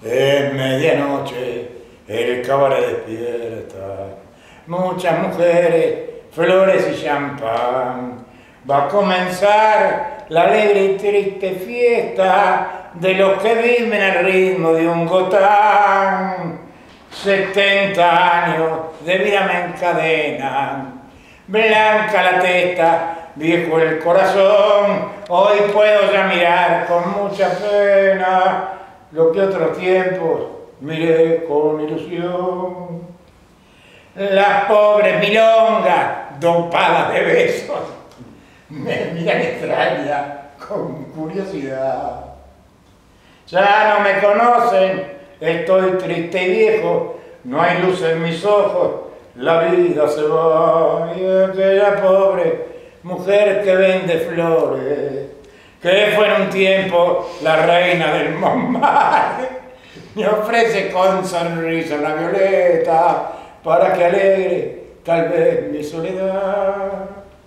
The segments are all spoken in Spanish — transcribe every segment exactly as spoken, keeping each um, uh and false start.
Es medianoche, el cabaret despierta. Muchas mujeres, flores y champán. Va a comenzar la alegre y triste fiesta de los que viven al ritmo de un gotán. setenta años de vida me encadenan. Blanca la testa, viejo el corazón. Hoy puedo ya mirar con mucha pena lo que otros tiempos miré con ilusión. Las pobres milongas, dopadas de besos, me miran extraña con curiosidad. Ya no me conocen, estoy triste y viejo, no hay luz en mis ojos, la vida se va. Y aquella pobre mujer que vende flores, que fue en un tiempo la reina del Montmartre, me ofrece con sonrisa la violeta para que alegre tal vez mi soledad.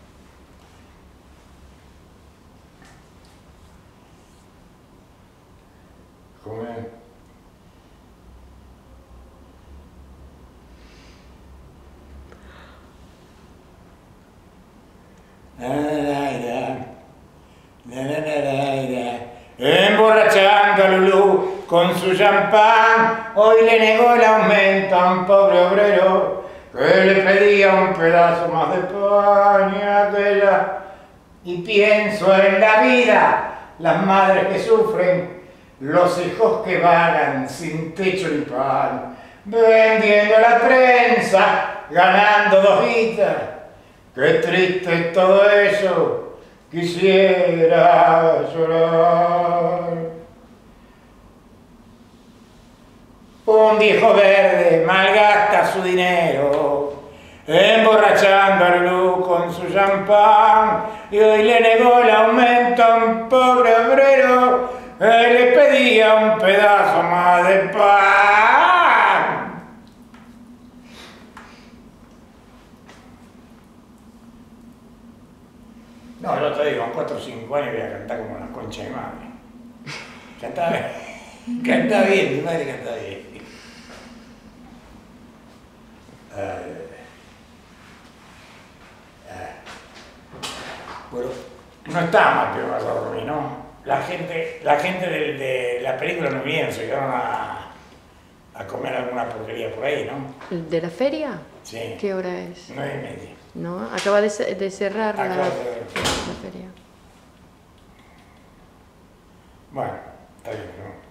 Joder. Emborrachando a Lulú con su champán, hoy le negó el aumento a un pobre obrero que le pedía un pedazo más de pan y aquella. Y pienso en la vida, las madres que sufren, los hijos que vagan sin techo ni pan, vendiendo la prensa, ganando dos guitas. Qué triste es todo eso, quisiera llorar. Un viejo verde malgasta su dinero, emborrachando a Lulú con su champán, y hoy le negó el aumento a un pobre obrero que le pedía un pedazo más de pan. No, yo te digo, con cuatro o cinco años voy a cantar como una concha de madre. Canta bien, canta bien, mi madre canta bien. Ay, ay. Bueno, no está mal que me dormí, ¿no? La gente, la gente de, de la película no viene, se quedaron a, a comer alguna porquería por ahí, ¿no? ¿De la feria? Sí. ¿Qué hora es? Nueve y media. No, acaba de, de cerrar Acaba la, de cerrar. la feria. Bueno, está bien, ¿no?